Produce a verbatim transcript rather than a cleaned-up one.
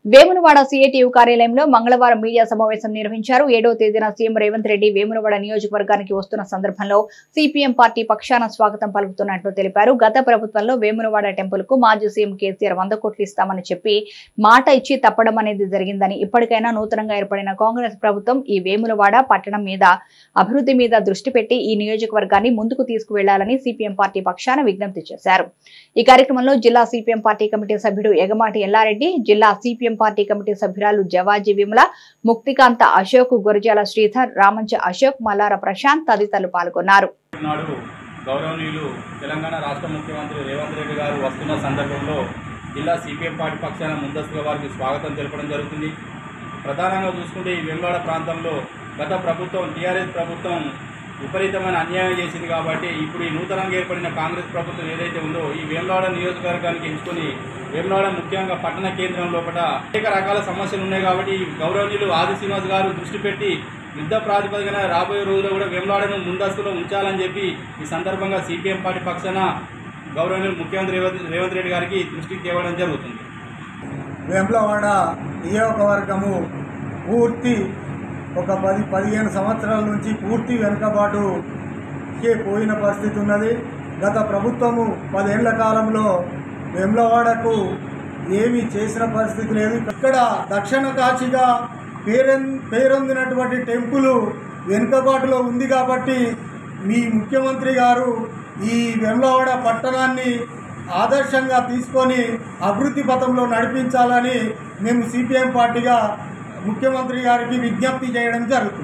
Vemulawada CITU కార్యాలయంలో మంగళవారం media సమావేశం నిర్వహించారు. ఏడో తేదీన సీఎం రేవంత్ రెడ్డి వేములవాడ నియోజకవర్గానికి వస్తున్న సందర్భంలో సిపిఎం పార్టీ పక్షాన స్వాగతం పలుకుతున్నట్లు తెలిపారు. గత ప్రభుత్వంలో వేములవాడ టెంపుల్ కు మాజీ సీఎం కేసీఆర్ వంద కోట్లు ఇస్తామని చెప్పి మాట ఇచ్చి తప్పడం అనేది జరిగిందని, ఇప్పటికైనా నూతనంగా ఏర్పడిన కాంగ్రెస్ ప్రభుత్వం ఈ వేములవాడ పట్టణం మీద అభివృద్ధి మీద దృష్టి పెట్టి ఈ నియోజకవర్గాన్ని ముందుకు తీసుకువెళ్లాలని సిపిఎం పార్టీ పక్షాన విజ్ఞప్తి చేశారు. ఈ కార్యక్రమంలో జిల్లా సిపిఎం పార్టీ కమిటీ సభ్యుడు ఎగమాటి ఎల్లారెడ్డి, జిల్లా సిపిఎం పార్టీ కమిటీ సభ్యురాలు జవాజీ విమల, ముక్తికాంత అశోక్, గురజాల శ్రీధర్, రామంచ అశోక్, మల్లార ప్రశాంత్ తదితరులు పాల్గొన్నారు. గౌరవనీయులు తెలంగాణ రాష్ట్ర ముఖ్యమంత్రి రేవంత్ రెడ్డి గారు వస్తున్న సందర్భంలో జిల్లా సిపిఎం పార్టీ పక్షాన ముందస్తుగా వారికి స్వాగతం తెలపడం జరుగుతుంది. ప్రధానంగా చూసుకుంటే ఈ వేములవాడ ప్రాంతంలో గత ప్రభుత్వం టీఆర్ఎస్ ప్రభుత్వం విపరీతమైన అన్యాయం చేసింది కాబట్టి ఇప్పుడు ఈ నూతనంగా ఏర్పడిన కాంగ్రెస్ ప్రభుత్వం ఏదైతే ఉందో ఈ వేములవాడ నియోజకవర్గానికి ఎంచుకొని వేములవాడ ముఖ్యంగా పట్టణ కేంద్రం లోపల అనేక రకాల సమస్యలు ఉన్నాయి కాబట్టి గౌరవనీయులు ఆది శ్రీనివాస్ గారు దృష్టి పెట్టి యుద్ధ ప్రాతిపదికన రాబోయే రోజుల్లో కూడా వేములవాడను ముందస్తులో ఉంచాలని చెప్పి ఈ సందర్భంగా సిపిఎం పార్టీ పక్షాన గౌరవనీయులు ముఖ్యమంత్రి రేవంత్ రేవంత్ రెడ్డి గారికి దృష్టికి తేవడం జరుగుతుంది. వేములవాడ నియోజకవర్గము పూర్తి ఒక పది పదిహేను సంవత్సరాల నుంచి పూర్తి వెనుకబాటుకే పోయిన పరిస్థితి ఉన్నది. గత ప్రభుత్వము పదేళ్ల కాలంలో వేములవాడకు ఏమీ చేసిన పరిస్థితి లేదు. ఇక్కడ దక్షిణ కాశీగా పేరొం పేరొందినటువంటి టెంపుల్ వెనుకబాటులో ఉంది కాబట్టి మీ ముఖ్యమంత్రి గారు ఈ వేములవాడ పట్టణాన్ని ఆదర్శంగా తీసుకొని అభివృద్ధి పథంలో నడిపించాలని మేము సిపిఎం పార్టీగా ముఖ్యమంత్రి గారికి విజ్ఞప్తి చేయడం జరుగుతుంది.